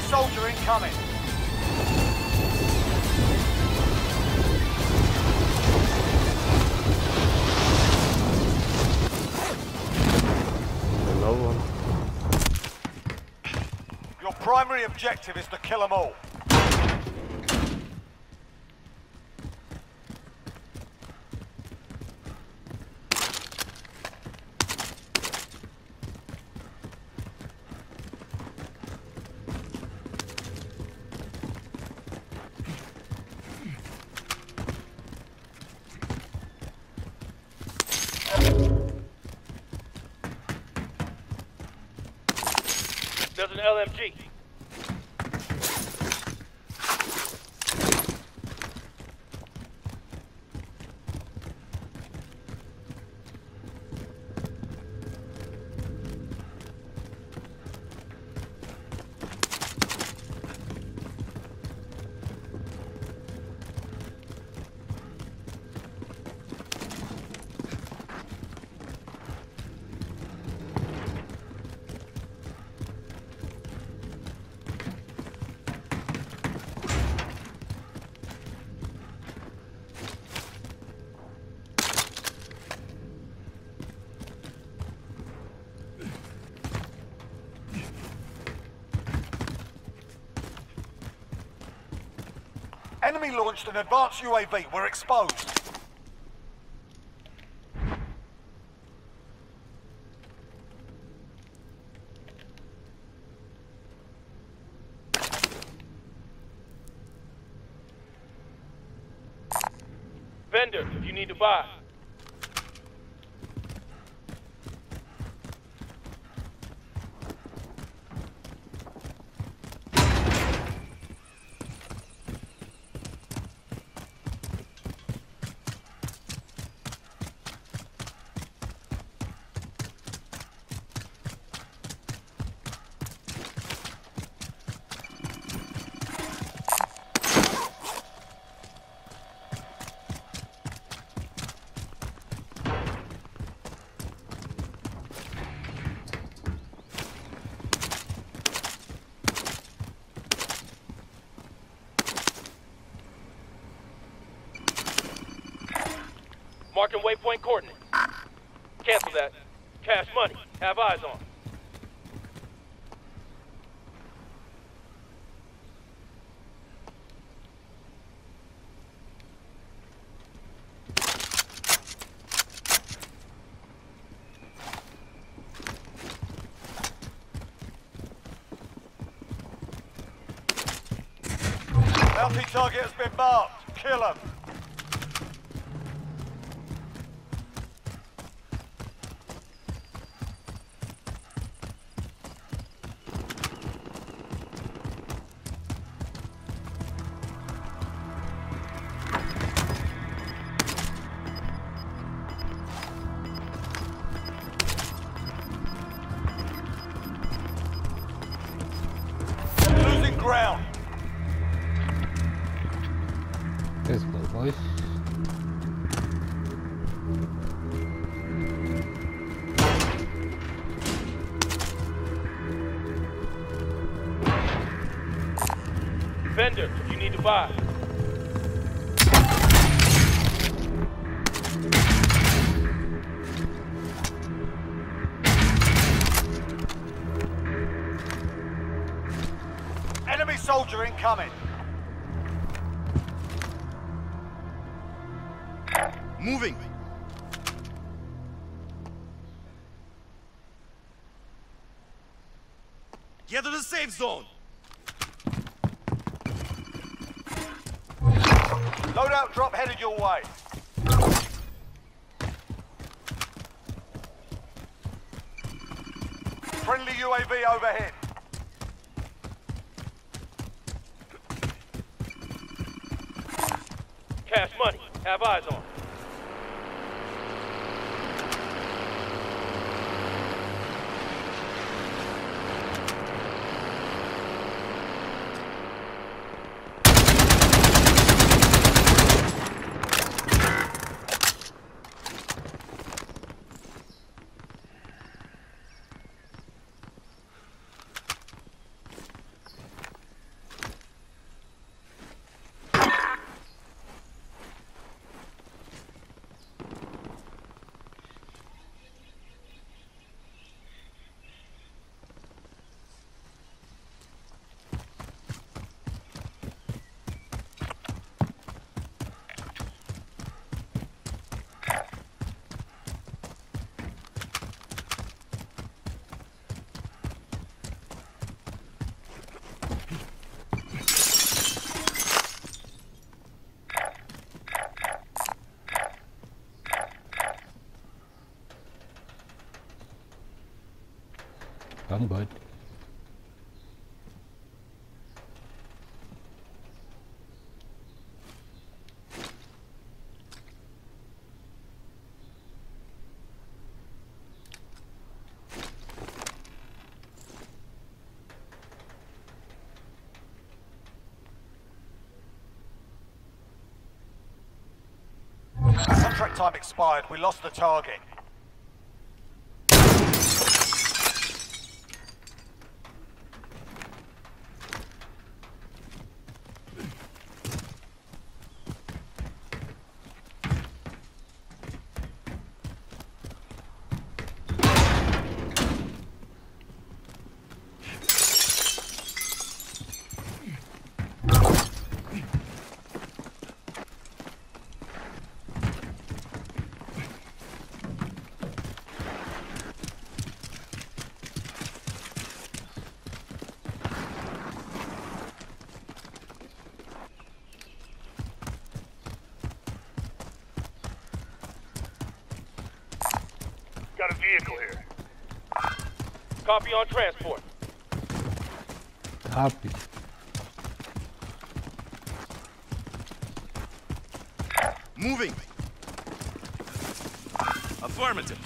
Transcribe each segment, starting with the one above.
soldier incoming. Another one. Your primary objective is to kill them all. There's an LMG. Enemy launched an advanced UAV. We're exposed. Vendor, if you need to buy. Marking waypoint coordinate. Cancel that. Cash money. Have eyes on. Bounty target has been marked. Kill him. Losing ground. Let's go, boys. Vendor, if you need to buy. Enemy soldier incoming. Moving. Get to the safe zone. Loadout drop headed your way. Friendly UAV overhead. Cash money. Have eyes on. young bud. Contract time expired. We lost the target. Got a vehicle here. Copy on transport. Copy. Moving. Affirmative.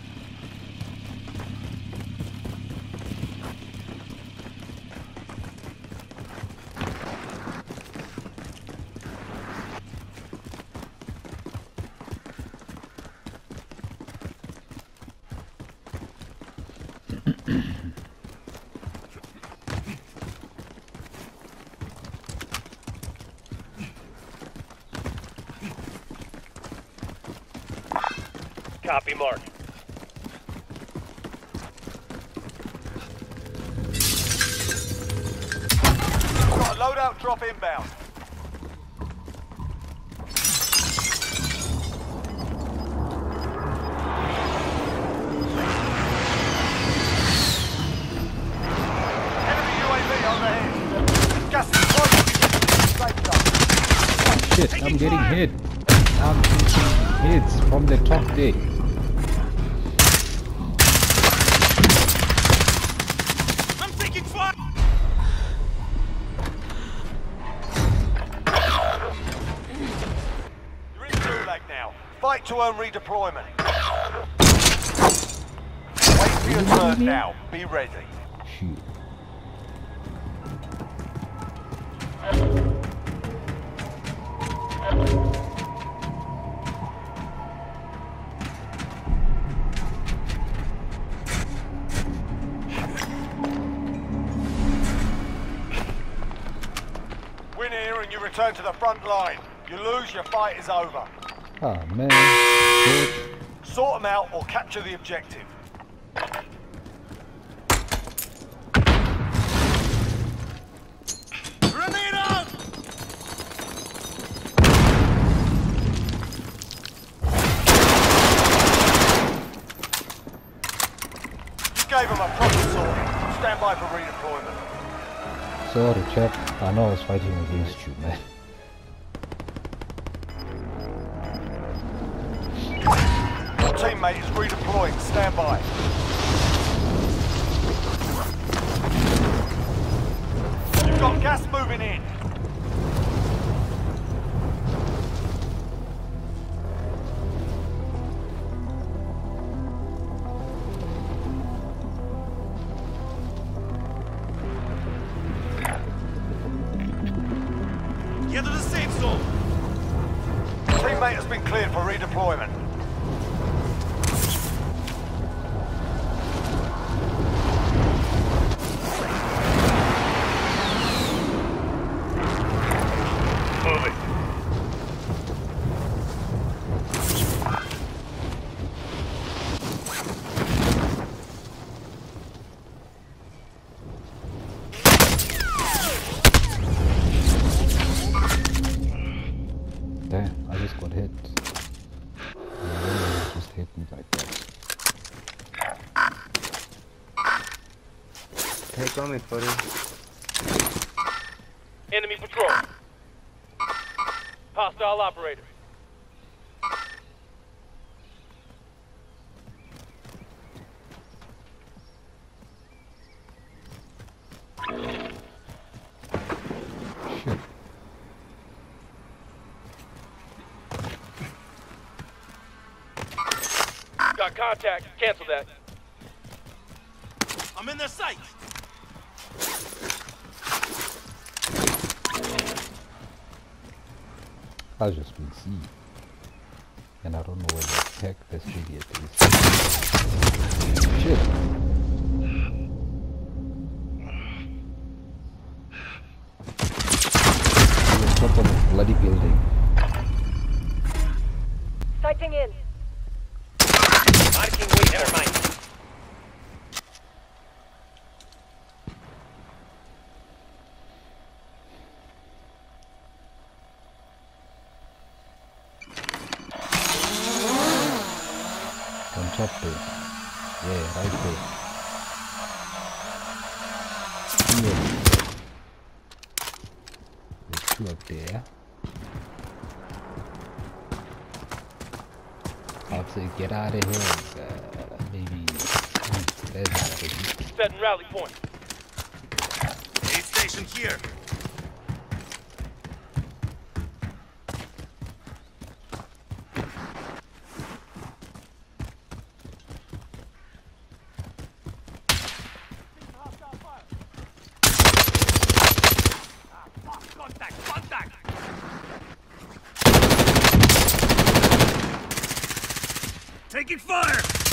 Copy, Mark. Got a loadout drop inbound. Enemy UAV overhead. Gas is close. Safe zone. Shit, I'm getting hit. I'm taking hits from the top deck. I'm taking fire. You're in Gulag now. Fight to earn redeployment. Wait for your turn now. Be ready. Shoot. Win here and you return to the front line. You lose, your fight is over. Oh man. Good. Sort them out or capture the objective. Grenade out. You gave them a proper sorting. Stand by for redeployment. Sorry, chap. I know I was fighting against you, man. Your teammate is redeploying. Stand by. You've got gas moving in. Get to the safe zone. Teammate has been cleared for redeployment. Moving. Damn, I just got hit. Just hit me like that. Take on me, buddy. Enemy patrol. Hostile operator. Shit. Got contact. Cancel that. I'm in their sight. I've just been seen. And I don't know where the heck this idiot is. Shit. Let's up on this bloody building. Sighting in. Marking waypoint. On top there. Yeah, right there. Here. There's two up there. I'd say get out of here. Maybe. There's out of here. Setting rally point. Aid station here. Contact! Taking fire!